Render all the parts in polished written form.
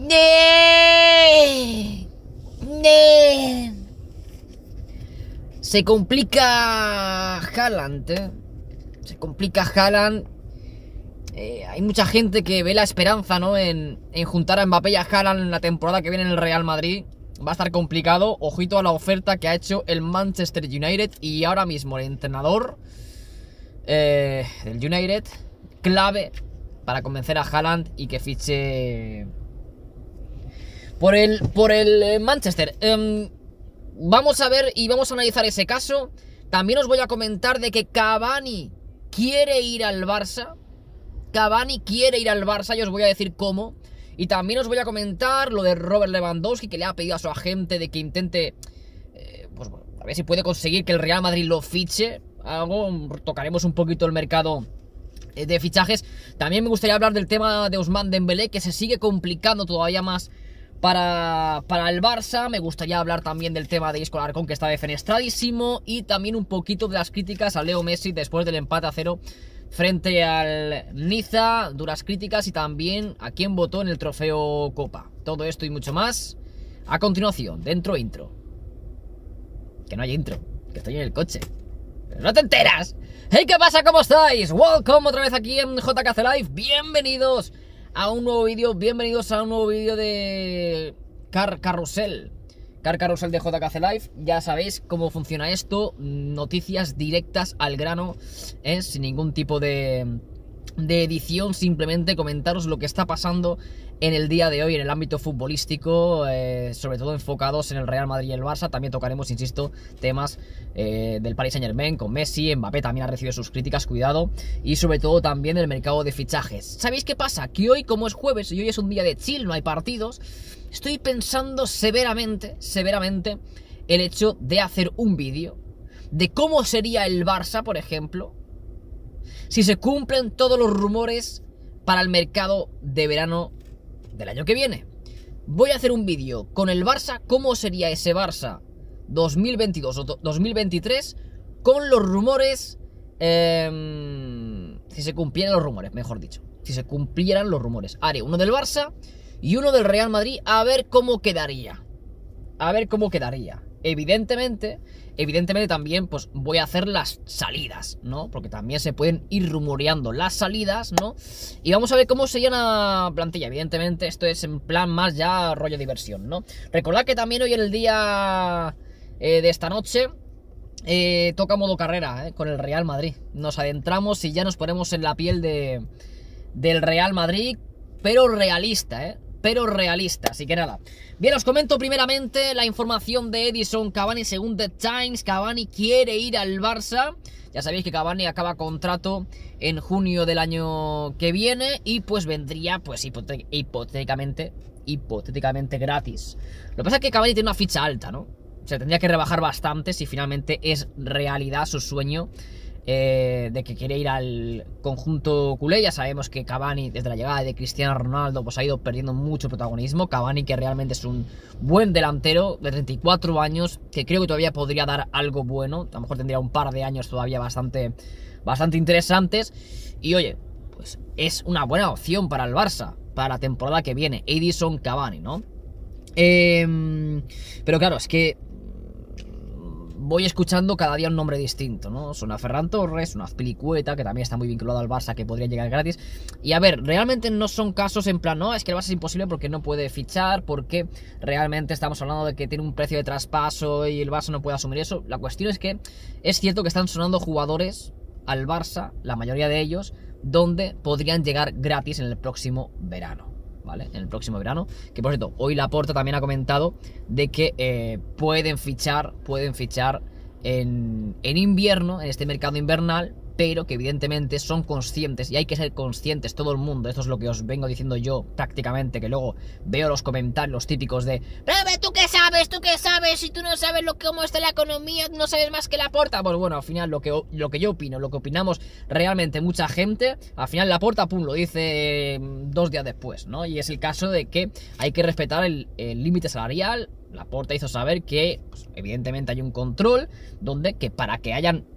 Se complica Haaland, Se complica Haaland. Hay mucha gente que ve la esperanza, ¿no? En juntar a Mbappé y a Haaland en la temporada que viene en el Real Madrid. Va a estar complicado. Ojito a la oferta que ha hecho el Manchester United. Y ahora mismo el entrenador del United, clave para convencer a Haaland y que fiche por el Manchester. Vamos a ver y vamos a analizar ese caso. También os voy a comentar de que Cavani quiere ir al Barça. Cavani quiere ir al Barça y os voy a decir cómo. Y también os voy a comentar lo de Robert Lewandowski, que le ha pedido a su agente de que intente, pues bueno, a ver si puede conseguir que el Real Madrid lo fiche. Tocaremos un poquito el mercado de fichajes. También me gustaría hablar del tema de Ousmane Dembélé, que se sigue complicando todavía más para el Barça. Me gustaría hablar también del tema de Isco Alarcón, que está defenestradísimo. Y también un poquito de las críticas a Leo Messi después del empate a 0 frente al Niza, duras críticas, y también a quién votó en el trofeo Copa. Todo esto y mucho más a continuación, dentro intro. Que no hay intro, que estoy en el coche. Pero no te enteras. Hey, ¿qué pasa? ¿Cómo estáis? Welcome otra vez aquí en JKC Live. Bienvenidos a un nuevo vídeo, de Car Carrusel de JKC Live. Ya sabéis cómo funciona esto. Noticias directas al grano, sin ningún tipo de edición. Simplemente comentaros lo que está pasando en el día de hoy en el ámbito futbolístico, sobre todo enfocados en el Real Madrid y el Barça. También tocaremos, insisto, temas del Paris Saint-Germain con Messi. Mbappé también ha recibido sus críticas, cuidado. Y sobre todo también el mercado de fichajes. ¿Sabéis qué pasa? Que hoy, como es jueves y hoy es un día de chill, no hay partidos, estoy pensando severamente el hecho de hacer un vídeo de cómo sería el Barça, por ejemplo, si se cumplen todos los rumores para el mercado de verano del año que viene. Voy a hacer un vídeo con el Barça, cómo sería ese Barça 2022 o 2023 con los rumores, si se cumplieran los rumores, mejor dicho, si se cumplieran los rumores. Haré uno del Barça y uno del Real Madrid, a ver cómo quedaría. Evidentemente también pues voy a hacer las salidas, ¿no? Porque también se pueden ir rumoreando las salidas, ¿no? Y vamos a ver cómo sería una plantilla. Evidentemente esto es en plan más ya rollo diversión, ¿no? Recordad que también hoy en el día de esta noche toca modo carrera, con el Real Madrid. Nos adentramos y ya nos ponemos en la piel del Real Madrid, pero realista, así que nada. Bien, os comento primeramente la información de Edinson Cavani según The Times. Cavani quiere ir al Barça. Ya sabéis que Cavani acaba contrato en junio del año que viene y pues vendría pues hipotéticamente gratis. Lo que pasa es que Cavani tiene una ficha alta, ¿no? O sea, tendría que rebajar bastante si finalmente es realidad su sueño de que quiere ir al conjunto culé. Ya sabemos que Cavani, desde la llegada de Cristiano Ronaldo, pues ha ido perdiendo mucho protagonismo. Cavani, que realmente es un buen delantero de 34 años, que creo que todavía podría dar algo bueno. A lo mejor tendría un par de años todavía bastante interesantes. Y oye, pues es una buena opción para el Barça para la temporada que viene, Edinson Cavani, ¿no? Pero claro, es que voy escuchando cada día un nombre distinto, ¿no? Suena Ferran Torres, una Azpilicueta, que también está muy vinculado al Barça, que podría llegar gratis. Y a ver, realmente no son casos en plan, no, es que el Barça es imposible porque no puede fichar, porque realmente estamos hablando de que tiene un precio de traspaso y el Barça no puede asumir eso. La cuestión es que es cierto que están sonando jugadores al Barça, la mayoría de ellos, donde podrían llegar gratis en el próximo verano, ¿vale? En el próximo verano. Que por cierto, hoy Laporta también ha comentado de que pueden fichar en invierno, en este mercado invernal, pero que evidentemente son conscientes, y hay que ser conscientes todo el mundo. Esto es lo que os vengo diciendo yo prácticamente, que luego veo los comentarios típicos de pero ¿tú qué sabes? Si tú no sabes cómo está la economía, no sabes más que Laporta. Pues bueno, al final lo que yo opino, lo que opinamos realmente mucha gente, al final Laporta, pum, lo dice 2 días después, ¿no? Y es el caso de que hay que respetar el límite salarial. Laporta hizo saber que pues, evidentemente hay un control donde que para que hayan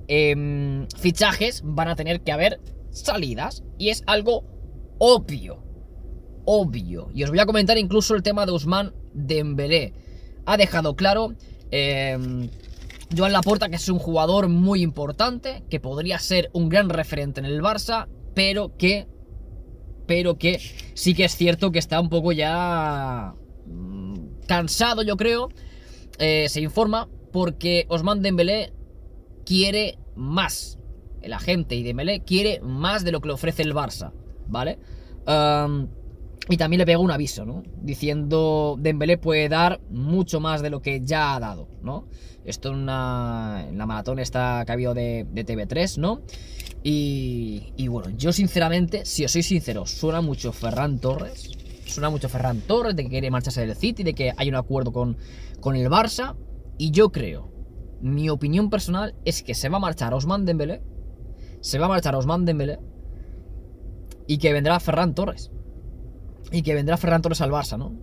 fichajes van a tener que haber salidas, y es algo obvio, obvio. Y os voy a comentar incluso el tema de Ousmane Dembélé. Ha dejado claro Joan Laporta que es un jugador muy importante, que podría ser un gran referente en el Barça, pero que sí que es cierto que está un poco ya cansado, yo creo. Se informa porque Ousmane Dembélé quiere más. El agente y Dembélé quiere más de lo que le ofrece el Barça, ¿vale? Y también le pega un aviso, ¿no? Diciendo Dembélé puede dar mucho más de lo que ya ha dado, ¿no? Esto en la maratón esta que ha habido de TV3, ¿no? Y bueno, yo sinceramente, si os soy sincero, suena mucho Ferran Torres. Suena mucho Ferran Torres de que quiere marcharse del City, de que hay un acuerdo con el Barça. Y yo creo, mi opinión personal es que se va a marchar Ousmane Dembélé. Se va a marchar Ousmane Dembélé. Y que vendrá Ferran Torres. Y que vendrá Ferran Torres al Barça, ¿no?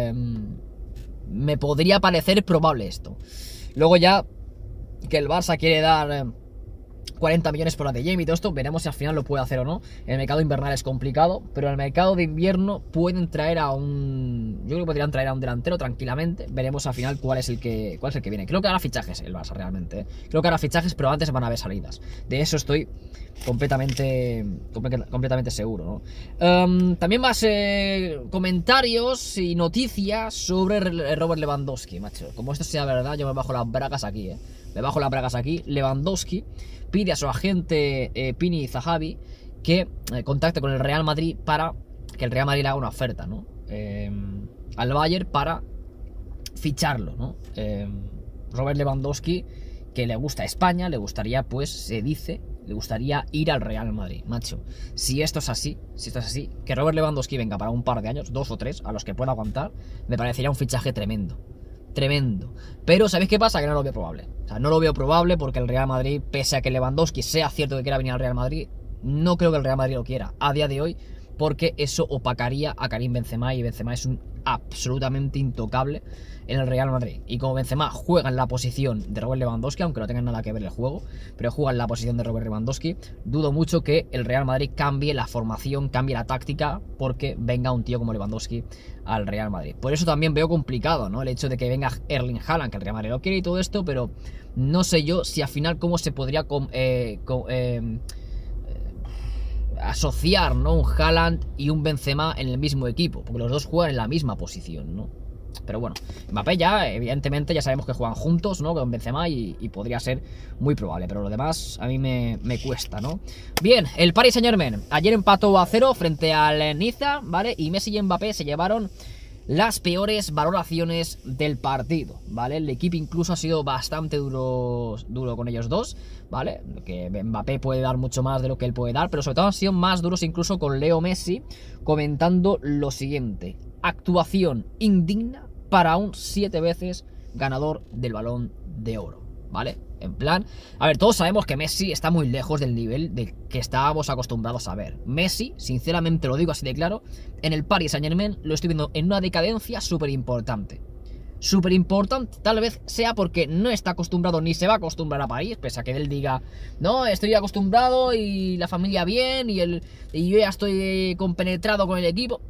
Me podría parecer probable esto. Luego ya que el Barça quiere dar 40 millones por la de Jamie y todo esto, veremos si al final lo puede hacer o no. El mercado invernal es complicado, pero en el mercado de invierno pueden traer a un... Yo creo que podrían traer a un delantero tranquilamente. Veremos al final cuál es el que viene. Creo que hará fichajes el Barça realmente, ¿eh? Creo que hará fichajes, pero antes van a haber salidas. De eso estoy completamente seguro, ¿no? También más comentarios y noticias sobre Robert Lewandowski, macho. Como esto sea verdad, yo me bajo las bragas aquí, Me bajo las bragas aquí. Lewandowski pide a su agente Pini Zahavi que contacte con el Real Madrid para que el Real Madrid le haga una oferta, ¿no? Al Bayern para ficharlo, ¿no? Robert Lewandowski, que le gusta España, le gustaría, pues, se dice, le gustaría ir al Real Madrid, macho. Si esto es así, que Robert Lewandowski venga para un par de años, 2 o 3, a los que pueda aguantar, me parecería un fichaje tremendo. Tremendo. Pero ¿sabéis qué pasa? Que no lo veo probable. O sea, no lo veo probable porque el Real Madrid, pese a que Lewandowski sea cierto que quiera venir al Real Madrid, no creo que el Real Madrid lo quiera a día de hoy, porque eso opacaría a Karim Benzema, y Benzema es un absolutamente intocable en el Real Madrid. Y como Benzema juega en la posición de Robert Lewandowski, aunque no tenga nada que ver el juego, pero juega en la posición de Robert Lewandowski, dudo mucho que el Real Madrid cambie la formación, cambie la táctica, porque venga un tío como Lewandowski al Real Madrid. Por eso también veo complicado, ¿no? El hecho de que venga Erling Haaland, que el Real Madrid lo quiere y todo esto, pero no sé yo si al final cómo se podría asociar, ¿no? Un Haaland y un Benzema en el mismo equipo, porque los dos juegan en la misma posición, ¿no? Pero bueno, Mbappé ya, evidentemente, ya sabemos que juegan juntos, ¿no? Con Benzema y podría ser muy probable, pero lo demás a mí me cuesta, ¿no? Bien, el Paris Saint-Germain ayer empató a 0 frente al Niza, ¿vale? Y Messi y Mbappé se llevaron las peores valoraciones del partido, ¿vale? El equipo incluso ha sido bastante duro con ellos dos, ¿vale? Que Mbappé puede dar mucho más de lo que él puede dar, pero sobre todo han sido más duros incluso con Leo Messi, comentando lo siguiente: actuación indigna para un 7 veces ganador del Balón de Oro, ¿vale? En plan, a ver, todos sabemos que Messi está muy lejos del nivel del que estábamos acostumbrados a ver. Messi, sinceramente lo digo así de claro, en el Paris Saint-Germain lo estoy viendo en una decadencia súper importante. Súper importante, tal vez sea porque no está acostumbrado ni se va a acostumbrar a París, pese a que él diga, no, estoy acostumbrado y la familia bien y yo ya estoy compenetrado con el equipo.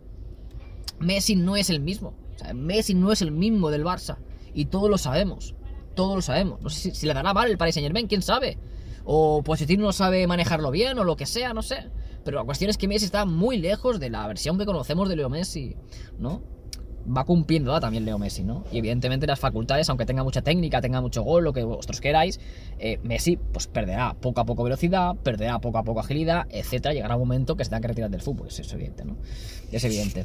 Messi no es el mismo. O sea, Messi no es el mismo del Barça. Y todos lo sabemos. Todos lo sabemos. No sé si le dará mal el Paris Saint-Germain, quién sabe. O Pochettino no sabe manejarlo bien, o lo que sea, no sé. Pero la cuestión es que Messi está muy lejos de la versión que conocemos de Leo Messi, ¿no? Va cumpliendo también Leo Messi, ¿no? Y evidentemente las facultades, aunque tenga mucha técnica, tenga mucho gol, lo que vosotros queráis, Messi pues perderá poco a poco velocidad, perderá poco a poco agilidad, etcétera. Llegará un momento que se tenga que retirar del fútbol, eso es evidente, ¿no? Es evidente.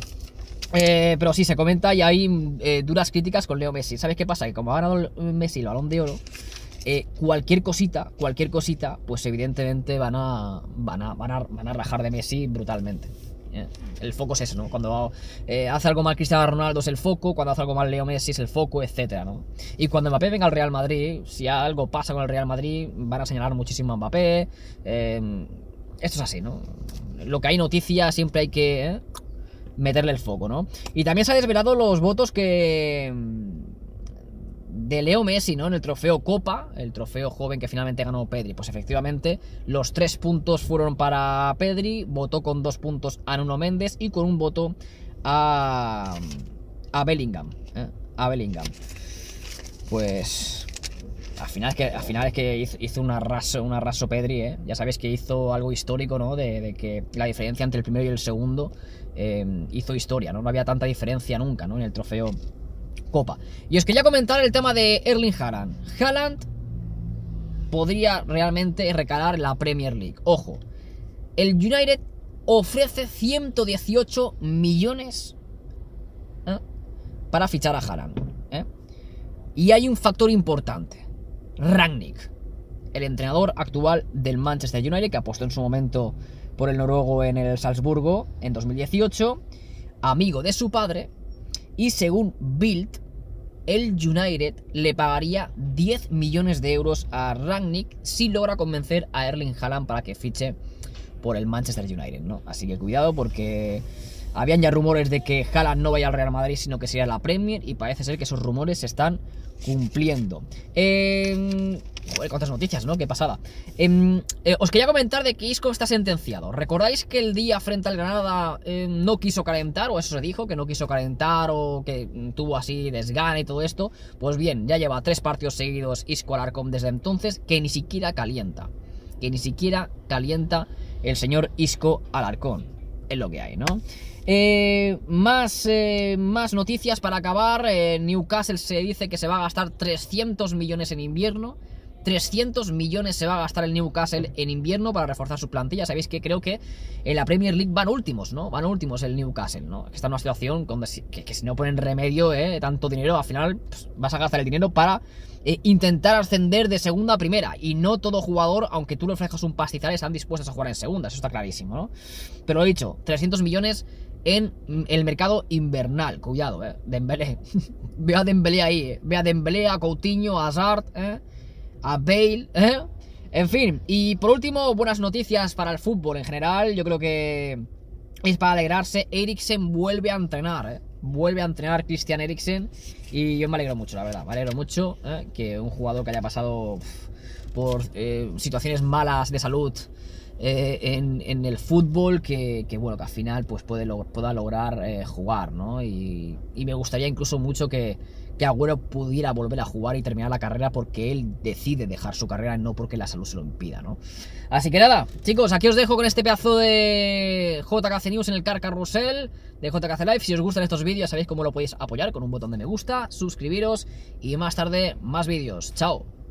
Pero sí, se comenta y hay duras críticas con Leo Messi. ¿Sabes qué pasa? Que como ha ganado Messi el Balón de Oro, cualquier cosita, pues evidentemente van a rajar de Messi brutalmente. El foco es eso, ¿no? Cuando hace algo mal Cristiano Ronaldo es el foco, cuando hace algo mal Leo Messi es el foco, etcétera, ¿no? Y cuando Mbappé venga al Real Madrid, si algo pasa con el Real Madrid, van a señalar muchísimo a Mbappé. Esto es así, ¿no? Lo que hay noticia siempre hay que meterle el foco, ¿no? Y también se han desvelado los votos de Leo Messi, ¿no? En el trofeo Copa, el trofeo joven que finalmente ganó Pedri. Pues efectivamente, los 3 puntos fueron para Pedri, votó con 2 puntos a Nuno Méndez y con un voto a Bellingham, a Bellingham. Pues al final es que hizo un arraso Pedri, ya sabéis que hizo algo histórico, ¿no? De que la diferencia entre el primero y el segundo hizo historia, ¿no? No había tanta diferencia nunca, ¿no? En el trofeo Copa. Y os quería comentar el tema de Erling Haaland. Haaland podría realmente recalar en la Premier League. Ojo, el United ofrece 118 millones para fichar a Haaland. Y hay un factor importante. Rangnick, el entrenador actual del Manchester United, que apostó en su momento por el noruego en el Salzburgo en 2018, amigo de su padre, y según Bild, el United le pagaría 10 millones de euros a Rangnick si logra convencer a Erling Haaland para que fiche por el Manchester United, ¿no? Así que cuidado, porque habían ya rumores de que Haaland no vaya al Real Madrid, sino que sería la Premier, y parece ser que esos rumores se están cumpliendo. Joder, cuántas noticias, ¿no? Qué pasada. Os quería comentar de que Isco está sentenciado. ¿Recordáis que el día frente al Granada no quiso calentar? O eso se dijo, que no quiso calentar, o que tuvo así desgana y todo esto. Pues bien, ya lleva 3 partidos seguidos Isco Alarcón desde entonces, que ni siquiera calienta. Que ni siquiera calienta el señor Isco Alarcón. Es lo que hay, ¿no? Más noticias para acabar. Newcastle se dice que se va a gastar 300 millones en invierno. 300 millones se va a gastar el Newcastle en invierno para reforzar su plantilla. Sabéis que creo que en la Premier League van últimos, ¿no? Van últimos el Newcastle, ¿no? Está en una situación que si no ponen remedio, tanto dinero, al final pues, vas a gastar el dinero para intentar ascender de segunda a primera. Y no todo jugador, aunque tú le ofrezcas un pastizal, están dispuestos a jugar en segunda. Eso está clarísimo, ¿no? Pero lo he dicho, 300 millones en el mercado invernal. Cuidado, Dembélé. Ve a Dembélé ahí, Ve a Dembélé, a Coutinho, a Hazard, a Bale, En fin, y por último, buenas noticias para el fútbol en general. Yo creo que es para alegrarse. Eriksen vuelve a entrenar, Vuelve a entrenar Christian Eriksen. Y yo me alegro mucho, la verdad. Me alegro mucho que un jugador que haya pasado por situaciones malas de salud en el fútbol, que bueno, que al final pues pueda lograr jugar, ¿no? Y me gustaría incluso mucho que Agüero pudiera volver a jugar y terminar la carrera, porque él decide dejar su carrera, no porque la salud se lo impida, ¿no? Así que nada, chicos, aquí os dejo con este pedazo de JKC News en el Car Carrusel de JKC Live. Si os gustan estos vídeos, sabéis cómo lo podéis apoyar con un botón de me gusta, suscribiros y más tarde más vídeos. Chao.